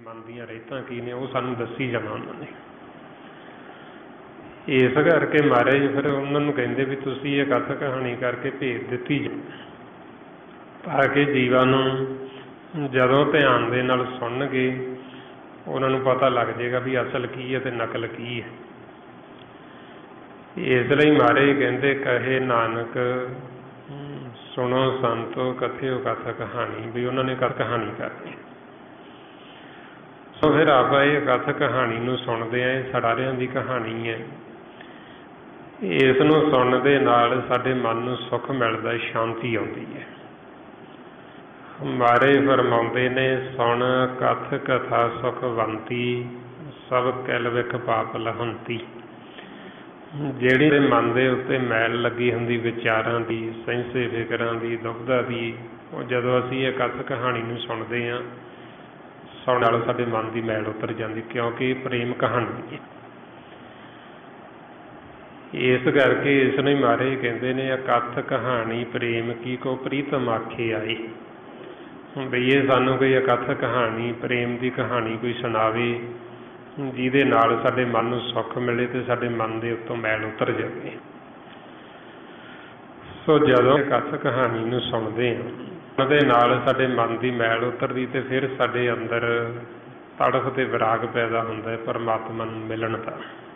मन ਦੀਆਂ ਰੀਤਾਂ ਕੀ ਨੇ ਉਹ ਸਾਨੂੰ ਦੱਸੀ ਜਾਣਾ ਉਹਨਾਂ ਨੇ। ਇਸ ਕਰਕੇ ਮਹਾਰਾਜ ਫਿਰ ਉਹਨਾਂ ਨੂੰ ਕਹਿੰਦੇ ਵੀ ਤੁਸੀਂ ਇਹ ਕਥਾ ਕਹਾਣੀ ਕਰਕੇ ਭੇਜ ਦਿੱਤੀ ਤਾਂ ਕਿ ਜੀਵਾਂ ਨੂੰ ਜਦੋਂ ਧਿਆਨ ਦੇ ਨਾਲ ਸੁਣਨਗੇ ਉਹਨਾਂ ਨੂੰ ਪਤਾ ਲੱਗ ਜਾਏਗਾ ਵੀ ਅਸਲ ਕੀ ਹੈ ਤੇ ਨਕਲ ਕੀ ਹੈ। ਇਸ ਲਈ ਮਹਾਰਾਜ ਕਹਿੰਦੇ ਕਹੇ ਨਾਨਕ ਸੁਣੋ ਸੰਤੋ ਕਥਿਓ ਕਥਾ ਕਹਾਣੀ, ਵੀ ਉਹਨਾਂ ਨੇ ਕਹਾਣੀ ਕਰਨੀ। ਸੋ ਫਿਰ ਆਪਾਂ ਇਹ ਕਥਾ ਕਹਾਣੀ ਨੂੰ ਸੁਣਦੇ ਹਾਂ, ਇਹ ਸਾਰਿਆਂ ਦੀ ਕਹਾਣੀ ਹੈ। ਇਸ ਨੂੰ ਸੁਣਨ ਦੇ ਨਾਲ ਸਾਡੇ ਮਨ ਨੂੰ ਸੁੱਖ ਮਿਲਦਾ, ਸ਼ਾਂਤੀ ਆਉਂਦੀ ਹੈ। ਮਹਾਰਾਜ ਫਰਮਾਉਂਦੇ ਨੇ ਸੁਣ ਕਥ ਕਥਾ ਸੁਖਵੰਤੀ ਸਭ ਕਿਲ ਵਿਖ ਪਾਪ ਲਹੰਤੀ। ਜਿਹੜੀ ਮਨ ਦੇ ਉੱਤੇ ਮੈਲ ਲੱਗੀ ਹੁੰਦੀ ਵਿਚਾਰਾਂ ਦੀ, ਸਹਿੰਸੇ ਫਿਕਰਾਂ ਦੀ, ਦੁਬਦਾ ਦੀ, ਉਹ ਜਦੋਂ ਅਸੀਂ ਇਹ ਕਥ ਕਹਾਣੀ ਨੂੰ ਸੁਣਦੇ ਹਾਂ ਸੁਣਨ ਨਾਲ ਸਾਡੇ ਮਨ ਦੀ ਮੈਲ ਉਤਰ ਜਾਂਦੀ, ਕਿਉਂਕਿ ਇਹ ਪ੍ਰੇਮ ਕਹਾਣੀ ਹੈ। ਇਸ ਕਰਕੇ ਇਸ ਨੂੰ ਹੀ ਮਹਾਰਾਜ ਕਹਿੰਦੇ ਨੇ ਕਥ ਕਹਾਣੀ ਪ੍ਰੇਮ ਕੀ ਕੋ ਪ੍ਰੀਤਮ ਆਖੇ ਆਏ। ਬਈ ਇਹ ਸਾਨੂੰ ਕੋਈ ਕਥ ਕਹਾਣੀ ਪ੍ਰੇਮ ਦੀ ਕਹਾਣੀ ਕੋਈ ਸੁਣਾਵੇ ਜਿਹਦੇ ਨਾਲ ਸਾਡੇ ਮਨ ਨੂੰ ਸੁੱਖ ਮਿਲੇ ਤੇ ਸਾਡੇ ਮਨ ਦੇ ਉੱਤੋਂ ਮੈਲ ਉਤਰ ਜਾਵੇ। ਸੋ ਜਦੋਂ ਕਥ ਕਹਾਣੀ ਨੂੰ ਸੁਣਦੇ ਹਾਂ ਉਹਦੇ ਨਾਲ ਸਾਡੇ ਮਨ ਦੀ ਮੈਲ ਉਤਰਦੀ ਤੇ ਫਿਰ ਸਾਡੇ ਅੰਦਰ ਤੜਫ ਤੇ ਵਿਰਾਗ ਪੈਦਾ ਹੁੰਦਾ ਹੈ ਪਰਮਾਤਮਾ ਨੂੰ ਮਿਲਣ ਦਾ।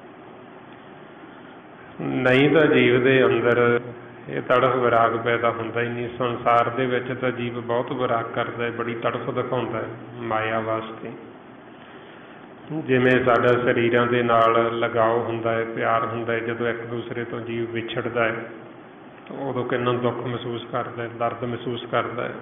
ਨਹੀਂ ਤਾਂ ਜੀਵ ਦੇ ਅੰਦਰ ਇਹ ਤੜਫ ਵਿਰਾਗ ਪੈਦਾ ਹੁੰਦਾ ਹੀ ਨਹੀਂ। ਸੰਸਾਰ ਦੇ ਵਿੱਚ ਤਾਂ ਜੀਵ ਬਹੁਤ ਵਿਰਾਗ ਕਰਦਾ ਹੈ, ਬੜੀ ਤੜਫ ਦਿਖਾਉਂਦਾ ਹੈ ਮਾਇਆ ਵਾਸਤੇ। ਜਿਵੇਂ ਸਾਡਾ ਸਰੀਰਾਂ ਦੇ ਨਾਲ ਲਗਾਓ ਹੁੰਦਾ ਹੈ, ਪਿਆਰ ਹੁੰਦਾ ਹੈ, ਜਦੋਂ ਇੱਕ ਦੂਸਰੇ ਤੋਂ ਜੀਵ ਵਿਛੜਦਾ ਹੈ ਤਾਂ ਉਦੋਂ ਕਿੰਨਾ ਦੁੱਖ ਮਹਿਸੂਸ ਕਰਦਾ ਹੈ, ਦਰਦ ਮਹਿਸੂਸ ਕਰਦਾ ਹੈ।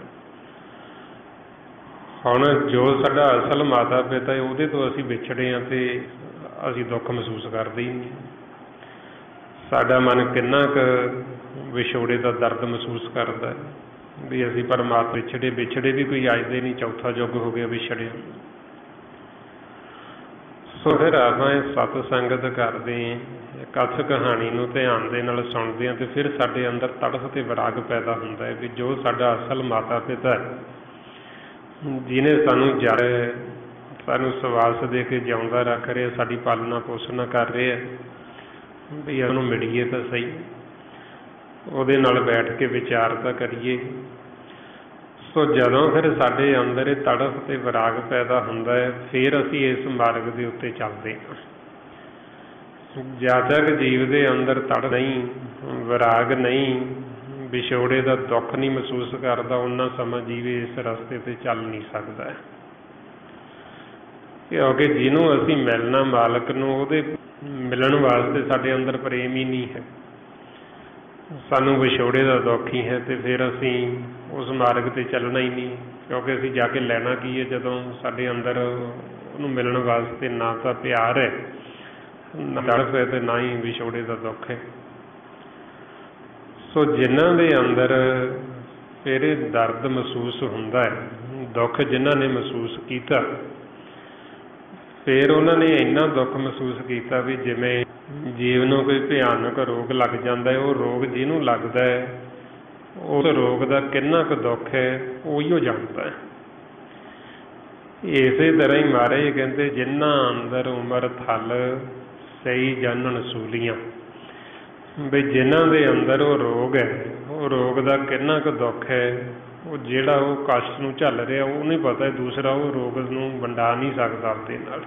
ਹੁਣ ਜੋ ਸਾਡਾ ਅਸਲ ਮਾਤਾ ਪਿਤਾ ਹੈ ਉਹਦੇ ਤੋਂ ਅਸੀਂ ਵਿਛੜੇ ਹਾਂ ਤੇ ਅਸੀਂ ਦੁੱਖ ਮਹਿਸੂਸ ਕਰਦੇ ਹੀ ਨਹੀਂ। ਸਾਡਾ ਮਨ ਕਿੰਨਾ ਕੁ ਵਿਛੋੜੇ ਦਾ ਦਰਦ ਮਹਿਸੂਸ ਕਰਦਾ ਹੈ ਵੀ ਅਸੀਂ ਪਰਮਾਤਮਾ ਵਿਛੜੇ ਵੀ ਕੋਈ ਅੱਜਦੇ ਨਹੀਂ, ਚੌਥਾ ਯੁੱਗ ਹੋ ਗਿਆ ਵਿਛੜਿਆ। ਸੋ ਫਿਰ ਆਪਾਂ ਸਤ ਸੰਗਤ ਕਰਦੇ ਕਥ ਕਹਾਣੀ ਨੂੰ ਧਿਆਨ ਦੇ ਨਾਲ ਸੁਣਦੇ ਹਾਂ ਤੇ ਫਿਰ ਸਾਡੇ ਅੰਦਰ ਤੜਫ ਤੇ ਵਿਰਾਗ ਪੈਦਾ ਹੁੰਦਾ ਹੈ ਵੀ ਜੋ ਸਾਡਾ ਅਸਲ ਮਾਤਾ ਪਿਤਾ ਹੈ, ਜਿਹਨੇ ਸਾਨੂੰ ਜੜ ਸਾਨੂੰ ਸਵਾਸ ਦੇ ਕੇ ਜਿਉਂਦਾ ਰੱਖ ਰਿਹਾ, ਸਾਡੀ ਪਾਲਣਾ ਪੋਸ਼ਣ ਕਰ ਰਿਹਾ, ਵੀ ਉਹਨੂੰ ਮਿਲੀਏ ਤਾਂ ਸਹੀ, ਉਹਦੇ ਨਾਲ ਬੈਠ ਕੇ ਵਿਚਾਰ ਤਾਂ ਕਰੀਏ। ਸੋ ਜਦੋਂ ਫਿਰ ਸਾਡੇ ਅੰਦਰ ਇਹ ਤੜਫ ਤੇ ਵਿਰਾਗ ਪੈਦਾ ਹੁੰਦਾ ਹੈ ਫਿਰ ਅਸੀਂ ਇਸ ਮਾਰਗ ਦੇ ਉੱਤੇ ਚੱਲਦੇ ਹਾਂ। ਜਦ ਤੱਕ ਜੀਵ ਦੇ ਅੰਦਰ ਤੜ ਨਹੀਂ, ਵਿਰਾਗ ਨਹੀਂ, ਵਿਛੋੜੇ ਦਾ ਦੁੱਖ ਨਹੀਂ ਮਹਿਸੂਸ ਕਰਦਾ, ਉਹਨਾਂ ਸਮਾਂ ਜੀਵ ਇਸ ਰਸਤੇ ਤੇ ਚੱਲ ਨਹੀਂ ਸਕਦਾ। ਕਿਉਂਕਿ ਜਿਹਨੂੰ ਅਸੀਂ ਮਿਲਣਾ ਮਾਲਕ ਨੂੰ, ਉਹਦੇ ਮਿਲਣ ਵਾਸਤੇ ਸਾਡੇ ਅੰਦਰ ਪ੍ਰੇਮ ਹੀ ਨਹੀਂ ਹੈ, ਸਾਨੂੰ ਵਿਛੋੜੇ ਦਾ ਦੁੱਖ ਹੀ ਹੈ ਤੇ ਫਿਰ ਅਸੀਂ ਉਸ ਮਾਰਗ ਤੇ ਚੱਲਣਾ ਹੀ ਨਹੀਂ। ਕਿਉਂਕਿ ਅਸੀਂ ਜਾ ਕੇ ਲੈਣਾ ਕੀ ਹੈ ਜਦੋਂ ਸਾਡੇ ਅੰਦਰ ਉਹਨੂੰ ਮਿਲਣ ਵਾਸਤੇ ਨਾ ਤਾਂ ਪਿਆਰ ਹੈ, ਨਾ ਤੜਫ ਹੈ ਤੇ ਨਾ ਹੀ ਵਿਛੋੜੇ ਦਾ ਦੁੱਖ ਹੈ। ਸੋ ਜਿਨ੍ਹਾਂ ਦੇ ਅੰਦਰ ਫਿਰ ਇਹ ਦਰਦ ਮਹਿਸੂਸ ਹੁੰਦਾ ਹੈ, ਦੁੱਖ ਜਿਨ੍ਹਾਂ ਨੇ ਮਹਿਸੂਸ ਕੀਤਾ, ਫਿਰ ਉਹਨਾਂ ਨੇ ਇੰਨਾ ਦੁੱਖ ਮਹਿਸੂਸ ਕੀਤਾ ਵੀ ਜਿਵੇਂ ਜੀਵ ਨੂੰ ਕੋਈ ਭਿਆਨਕ ਰੋਗ ਲੱਗ ਜਾਂਦਾ ਹੈ, ਉਹ ਰੋਗ ਜਿਹਨੂੰ ਲੱਗਦਾ ਹੈ ਉਸ ਰੋਗ ਦਾ ਕਿੰਨਾ ਕੁ ਦੁੱਖ ਹੈ ਉਹੀਓ ਜਾਣਦਾ ਹੈ। ਇਸੇ ਤਰ੍ਹਾਂ ਹੀ ਮਹਾਰਾਜ ਕਹਿੰਦੇ ਜਿਨ੍ਹਾਂ ਅੰਦਰ ਉਮਰ ਥਲ ਸਹੀ ਜਾਣਨ ਸੂਲੀਆਂ, ਵੀ ਜਿਨ੍ਹਾਂ ਦੇ ਅੰਦਰ ਉਹ ਰੋਗ ਹੈ, ਉਹ ਰੋਗ ਦਾ ਕਿੰਨਾ ਕੁ ਦੁੱਖ ਹੈ, ਉਹ ਜਿਹੜਾ ਉਹ ਕਸ਼ਟ ਨੂੰ ਝੱਲ ਰਿਹਾ ਉਹਨੂੰ ਹੀ ਪਤਾ, ਦੂਸਰਾ ਉਹ ਰੋਗ ਨੂੰ ਵੰਡਾ ਨਹੀਂ ਸਕਦਾ ਆਪਦੇ ਨਾਲ।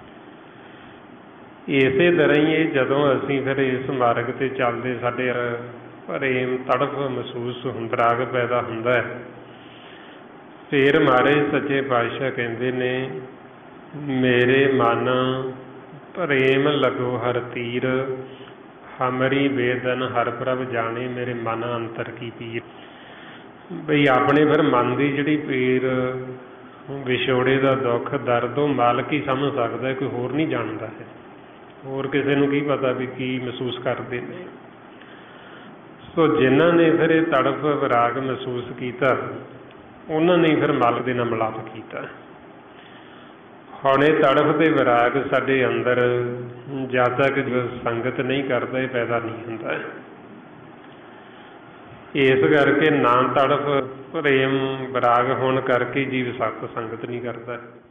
ਇਸੇ ਤਰ੍ਹਾਂ ਹੀ ਇਹ ਜਦੋਂ ਅਸੀਂ ਫਿਰ ਇਸ ਮਾਰਗ ਤੇ ਚੱਲਦੇ ਸਾਡੇ ਪ੍ਰੇਮ ਤੜਫ ਮਹਿਸੂਸ ਹੁੰਦਾ, ਰਾਗ ਪੈਦਾ ਹੁੰਦਾ ਹੈ, ਫਿਰ ਮਹਾਰਾਜ ਸੱਚੇ ਪਾਤਸ਼ਾਹ ਕਹਿੰਦੇ ਨੇ ਮੇਰੇ ਮਨ ਪ੍ਰੇਮ ਲੱਗੋ ਹਰ ਤੀਰ ਹਮਰੀ ਵੇਦਨ ਹਰ ਪ੍ਰਭ ਜਾਣੇ ਮੇਰੇ ਮਨ ਅੰਤਰ ਕੀ ਪੀਰ। ਬਈ ਆਪਣੇ ਫਿਰ ਮਨ ਦੀ ਜਿਹੜੀ ਪੀਰ, ਵਿਛੋੜੇ ਦਾ ਦੁੱਖ, ਦਰਦ ਉਹ ਮਾਲਕ ਹੀ ਸਮਝ ਸਕਦਾ, ਕੋਈ ਹੋਰ ਨਹੀਂ ਜਾਣਦਾ ਹੈ। ਹੋਰ ਕਿਸੇ ਨੂੰ ਕੀ ਪਤਾ ਵੀ ਕੀ ਮਹਿਸੂਸ ਕਰਦੇ ਨੇ। ਸੋ ਜਿਨ੍ਹਾਂ ਨੇ ਫਿਰ ਇਹ ਤੜਫ ਵਿਰਾਗ ਮਹਿਸੂਸ ਕੀਤਾ ਉਹਨਾਂ ਨੇ ਫਿਰ ਮਾਲਕ ਦੇ ਨਾਲ ਮਿਲਾਪ ਕੀਤਾ। ਹੁਣ ਇਹ ਤੜਫ ਤੇ ਵਿਰਾਗ ਸਾਡੇ ਅੰਦਰ ਜਦ ਤੱਕ ਸੰਗਤ ਨਹੀਂ ਕਰਦਾ ਇਹ ਪੈਦਾ ਨਹੀਂ ਹੁੰਦਾ। ਇਸ ਕਰਕੇ ਨਾ ਤੜਫ ਪ੍ਰੇਮ ਵਿਰਾਗ ਹੋਣ ਕਰਕੇ ਜੀਵ ਸਤ ਸੰਗਤ ਨਹੀਂ ਕਰਦਾ।